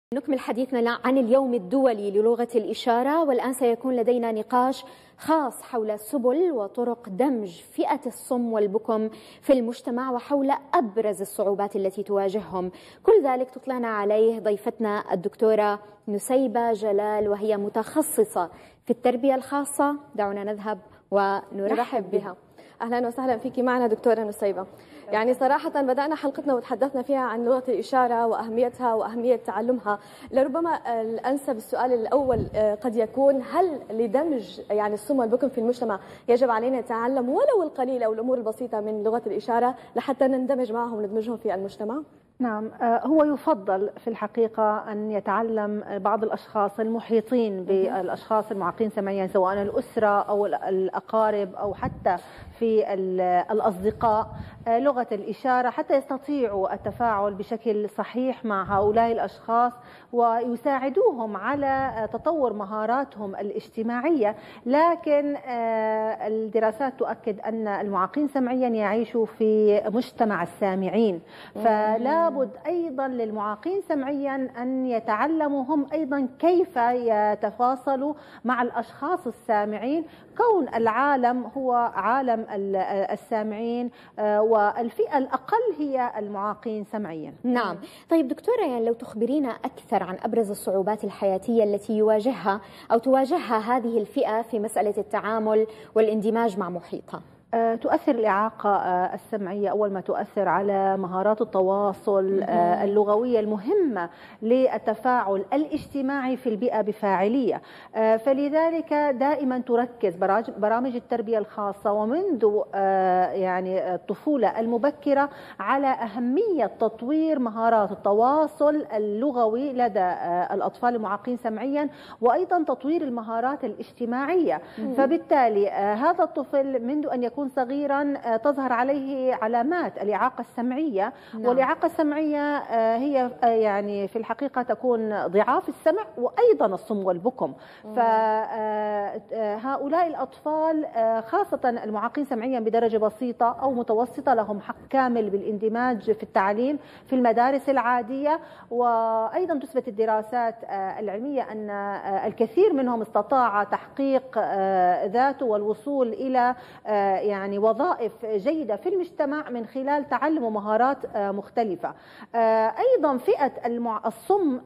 نكمل حديثنا عن اليوم الدولي للغة الإشارة، والآن سيكون لدينا نقاش خاص حول سبل وطرق دمج فئة الصم والبكم في المجتمع وحول أبرز الصعوبات التي تواجههم. كل ذلك تطلعنا عليه ضيفتنا الدكتورة نسيبة جلال، وهي متخصصة في التربية الخاصة. دعونا نذهب ونرحب بها. أهلا وسهلا فيك معنا دكتورة نسيبة. يعني صراحة بدأنا حلقتنا وتحدثنا فيها عن لغة الإشارة وأهميتها وأهمية تعلمها. لربما الأنسب السؤال الأول قد يكون: هل لدمج يعني الصم والبكم في المجتمع يجب علينا نتعلم ولو القليل أو الأمور البسيطة من لغة الإشارة لحتى نندمج معهم وندمجهم في المجتمع؟ نعم، هو يفضل في الحقيقة أن يتعلم بعض الأشخاص المحيطين بالأشخاص المعاقين سمعيا، سواء الأسرة أو الأقارب أو حتى في الأصدقاء، لغة الإشارة حتى يستطيعوا التفاعل بشكل صحيح مع هؤلاء الأشخاص ويساعدوهم على تطور مهاراتهم الاجتماعية. لكن الدراسات تؤكد أن المعاقين سمعيا يعيشوا في مجتمع السامعين، فلا بد أيضا للمعاقين سمعيا أن يتعلموا هم أيضا كيف يتواصلوا مع الأشخاص السامعين، كون العالم هو عالم السامعين والفئة الأقل هي المعاقين سمعيا. نعم. طيب دكتورة، يعني لو تخبرينا أكثر عن أبرز الصعوبات الحياتية التي يواجهها أو تواجهها هذه الفئة في مسألة التعامل والاندماج مع محيطها. تؤثر الإعاقة السمعية أول ما تؤثر على مهارات التواصل اللغوية المهمة للتفاعل الاجتماعي في البيئة بفاعلية. فلذلك دائما تركز برامج التربية الخاصة ومنذ يعني الطفولة المبكرة على أهمية تطوير مهارات التواصل اللغوي لدى الأطفال المعاقين سمعيا، وأيضا تطوير المهارات الاجتماعية. فبالتالي هذا الطفل منذ أن يكون صغيرا تظهر عليه علامات الإعاقة السمعية. والإعاقة السمعية هي يعني في الحقيقة تكون ضعاف السمع وأيضا الصم والبكم. فهؤلاء الأطفال خاصة المعاقين سمعيا بدرجة بسيطة أو متوسطة لهم حق كامل بالاندماج في التعليم في المدارس العادية. وأيضا تثبت الدراسات العلمية أن الكثير منهم استطاع تحقيق ذاته والوصول إلى يعني وظائف جيدة في المجتمع من خلال تعلم مهارات مختلفة. أيضا فئة الصم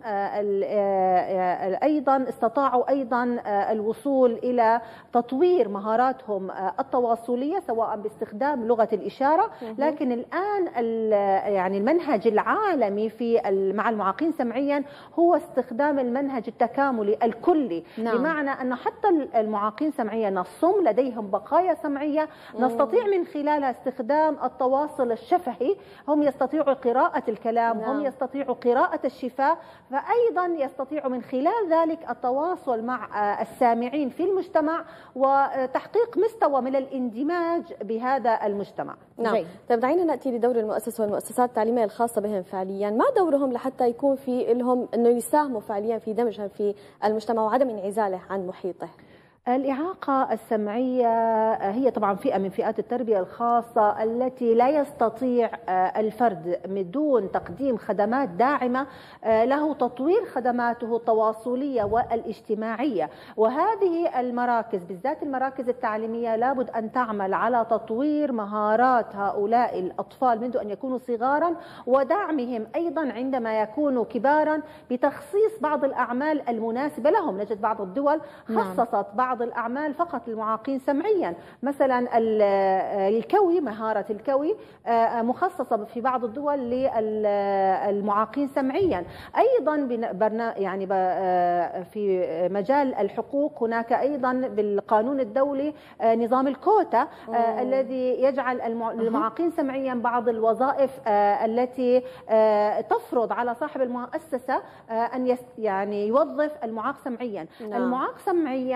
أيضا استطاعوا أيضا الوصول إلى تطوير مهاراتهم التواصلية سواء باستخدام لغة الإشارة. لكن الآن يعني المنهج العالمي مع المعاقين سمعيا هو استخدام المنهج التكاملي الكلي. بمعنى أن حتى المعاقين سمعيا الصم لديهم بقايا سمعية نستطيع من خلالها استخدام التواصل الشفهي. هم يستطيعوا قراءة الكلام، هم يستطيعوا قراءة الشفاه، فأيضا يستطيعوا من خلال ذلك التواصل مع السامعين في المجتمع وتحقيق مستوى من الاندماج بهذا المجتمع. نعم. طيب دعينا نأتي لدور المؤسسة والمؤسسات التعليمية الخاصة بهم فعليا. ما دورهم لحتى يكون في لهم أنه يساهموا فعليا في دمجهم في المجتمع وعدم انعزاله عن محيطه؟ الإعاقة السمعية هي طبعا فئة من فئات التربية الخاصة التي لا يستطيع الفرد بدون تقديم خدمات داعمة له تطوير خدماته التواصلية والاجتماعية. وهذه المراكز بالذات المراكز التعليمية لابد أن تعمل على تطوير مهارات هؤلاء الأطفال منذ أن يكونوا صغارا، ودعمهم أيضا عندما يكونوا كبارا بتخصيص بعض الأعمال المناسبة لهم. نجد بعض الدول خصصت بعض الأعمال فقط للمعاقين سمعيا، مثلا الكوي، مهارة الكوي مخصصة في بعض الدول للمعاقين سمعيا. أيضا يعني في مجال الحقوق هناك أيضا بالقانون الدولي نظام الكوتا الذي يجعل للمعاقين سمعيا بعض الوظائف التي تفرض على صاحب المؤسسة أن يعني يوظف المعاق سمعيا. المعاق سمعيا هو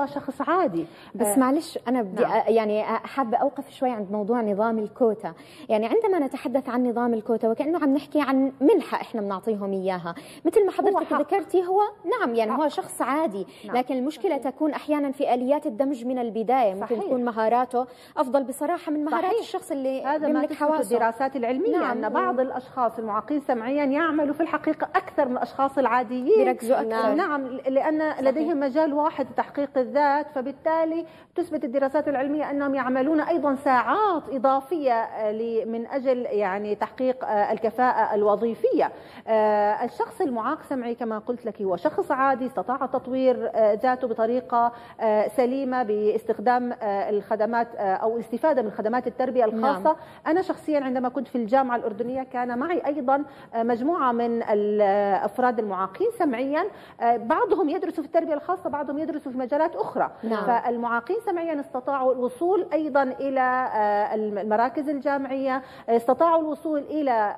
هو شخص عادي. بس معلش أنا بدي يعني حابة أوقف شوي عند موضوع نظام الكوتا. يعني عندما نتحدث عن نظام الكوتا وكأنه عم نحكي عن منحة إحنا بنعطيهم إياها، مثل ما حضرتك ذكرتي هو نعم يعني هو شخص عادي، لكن المشكلة تكون أحيانا في آليات الدمج من البداية. ممكن تكون مهاراته أفضل بصراحة من مهارات الشخص اللي هذا ما تثبت الدراسات العلمية. أن بعض الأشخاص المعاقين سمعيا يعملوا في الحقيقة أكثر من الأشخاص العاديين، بيركزوا أكثر. نعم، لأن لديهم مجال واحد لتحقيق الذات، فبالتالي تثبت الدراسات العلمية أنهم يعملون أيضا ساعات إضافية من أجل يعني تحقيق الكفاءة الوظيفية. الشخص المعاق سمعي كما قلت لك هو شخص عادي استطاع تطوير ذاته بطريقة سليمة باستخدام الخدمات أو الاستفادة من خدمات التربية الخاصة. نعم. أنا شخصيا عندما كنت في الجامعة الأردنية كان معي أيضا مجموعة من الأفراد المعاقين سمعيا، بعضهم يدرسوا في التربية الخاصة، بعضهم يدرسوا في مجالات أخرى. نعم. فالمعاقين سمعيا استطاعوا الوصول أيضا إلى المراكز الجامعية، استطاعوا الوصول إلى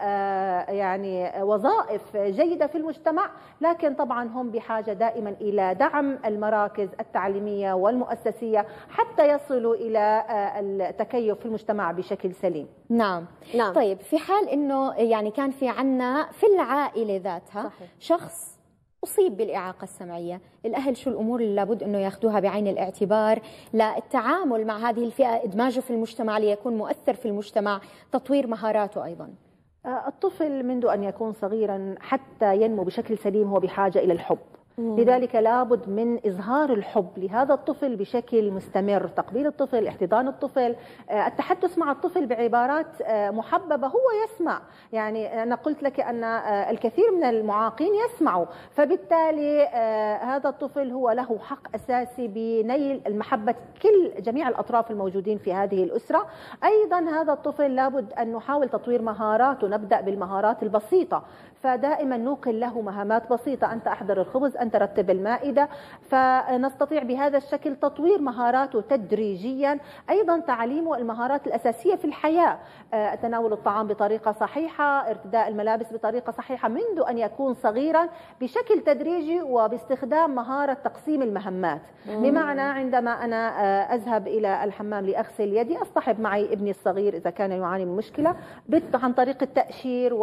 يعني وظائف جيدة في المجتمع، لكن طبعا هم بحاجة دائما إلى دعم المراكز التعليمية والمؤسسية حتى يصلوا إلى التكيف في المجتمع بشكل سليم. نعم. طيب في حال أنه يعني كان في عنا في العائلة ذاتها صحيح. شخص أصيب بالإعاقة السمعية، الأهل شو الأمور اللي لابد أنه يأخذوها بعين الاعتبار للتعامل مع هذه الفئة، إدماجه في المجتمع ليكون مؤثر في المجتمع، تطوير مهاراته أيضا؟ الطفل منذ أن يكون صغيرا حتى ينمو بشكل سليم هو بحاجة إلى الحب. لذلك لابد من إظهار الحب لهذا الطفل بشكل مستمر، تقبيل الطفل، احتضان الطفل، التحدث مع الطفل بعبارات محببة هو يسمع. يعني أنا قلت لك أن الكثير من المعاقين يسمعوا، فبالتالي هذا الطفل هو له حق أساسي بنيل المحبة جميع الأطراف الموجودين في هذه الأسرة. أيضا هذا الطفل لابد أن نحاول تطوير مهاراته، نبدأ بالمهارات البسيطة، فدائما نوقل له مهامات بسيطة، أنت أحضر الخبز، أن ترتب المائدة، فنستطيع بهذا الشكل تطوير مهاراته تدريجيا. أيضا تعليمه المهارات الأساسية في الحياة، تناول الطعام بطريقة صحيحة، ارتداء الملابس بطريقة صحيحة منذ أن يكون صغيرا بشكل تدريجي، وباستخدام مهارة تقسيم المهمات. بمعنى عندما أنا أذهب إلى الحمام لأغسل يدي أصطحب معي ابني الصغير إذا كان يعاني من مشكلة عن طريق التأشير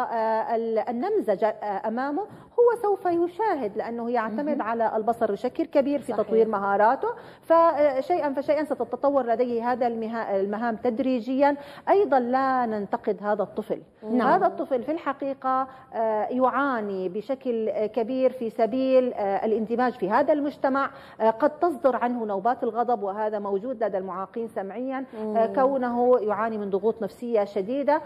والنمذجة أمامه، هو سوف يشاهد لأنه يعتمد على البصر بشكل كبير في صحيح. تطوير مهاراته، فشيئا فشيئا ستتطور لديه هذا المهام تدريجيا. أيضا لا ننتقد هذا الطفل. نعم. هذا الطفل في الحقيقة يعاني بشكل كبير في سبيل الاندماج في هذا المجتمع. قد تصدر عنه نوبات الغضب، وهذا موجود لدى المعاقين سمعيا، كونه يعاني من ضغوط نفسية شديدة.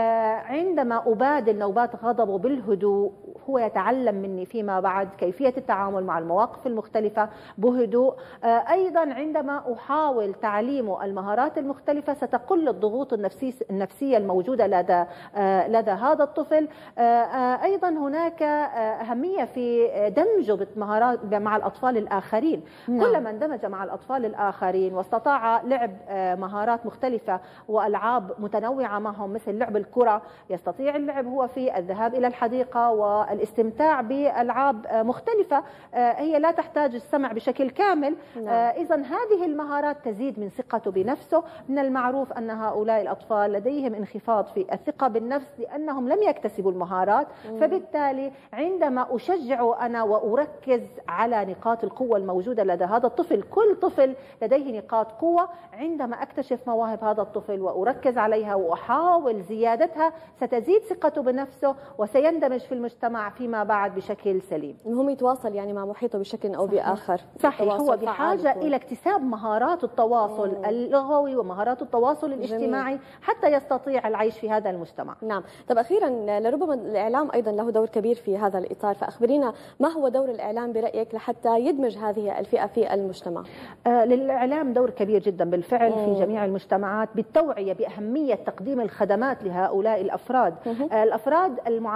عندما أبادل نوبات غضبه بالهدوء هو يتعلم مني فيما بعد كيفية التعامل مع المواقف المختلفة بهدوء. أيضا عندما أحاول تعليمه المهارات المختلفة ستقل الضغوط النفسية الموجودة لدى هذا الطفل. أيضا هناك أهمية في دمجه مع الأطفال الآخرين. كلما اندمج مع الأطفال الآخرين واستطاع لعب مهارات مختلفة وألعاب متنوعة معهم مثل لعب الكرة، يستطيع اللعب هو في الذهاب إلى الحديقة والاستمتاع بألعاب مختلفة هي لا تحتاج السمع بشكل كامل. إذن هذه المهارات تزيد من ثقته بنفسه. من المعروف أن هؤلاء الأطفال لديهم انخفاض في الثقة بالنفس لأنهم لم يكتسبوا المهارات. فبالتالي عندما أشجع أنا وأركز على نقاط القوة الموجودة لدى هذا الطفل، كل طفل لديه نقاط قوة، عندما أكتشف مواهب هذا الطفل وأركز عليها وأحاول زيادتها ستزيد ثقته بنفسه وسيندمج في المجتمع فيما بعد بشكل سليم. المهم يتواصل يعني مع محيطه بشكل أو بآخر. صحيح، هو بحاجة إلى اكتساب مهارات التواصل اللغوي ومهارات التواصل الاجتماعي حتى يستطيع العيش في هذا المجتمع. نعم. طب أخيرا، لربما الإعلام أيضا له دور كبير في هذا الإطار، فأخبرينا ما هو دور الإعلام برأيك لحتى يدمج هذه الفئة في المجتمع؟ للإعلام دور كبير جدا بالفعل في جميع المجتمعات بالتوعية بأهمية تقديم الخدمات لهؤلاء الأفراد. الأفراد المعاقين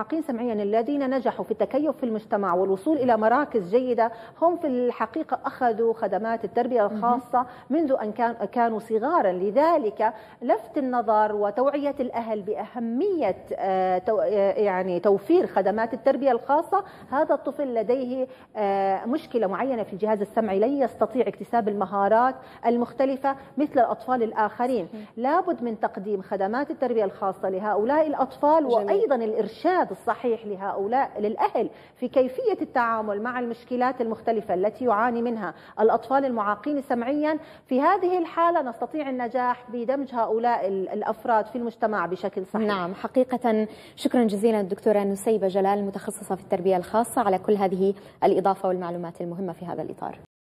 المعاقين سمعيا الذين نجحوا في التكيف في المجتمع والوصول إلى مراكز جيدة هم في الحقيقة أخذوا خدمات التربية الخاصة منذ أن كانوا صغارا. لذلك لفت النظر وتوعية الأهل بأهمية يعني توفير خدمات التربية الخاصة. هذا الطفل لديه مشكلة معينة في الجهاز السمعي، لن يستطيع اكتساب المهارات المختلفة مثل الأطفال الآخرين. لابد من تقديم خدمات التربية الخاصة لهؤلاء الأطفال، وأيضا الإرشاد الصحيح لهؤلاء للأهل في كيفية التعامل مع المشكلات المختلفة التي يعاني منها الأطفال المعاقين سمعيا. في هذه الحالة نستطيع النجاح بدمج هؤلاء الأفراد في المجتمع بشكل صحيح. نعم حقيقة شكرا جزيلا الدكتورة نسيبة جلال المتخصصة في التربية الخاصة على كل هذه الإضافة والمعلومات المهمة في هذا الإطار.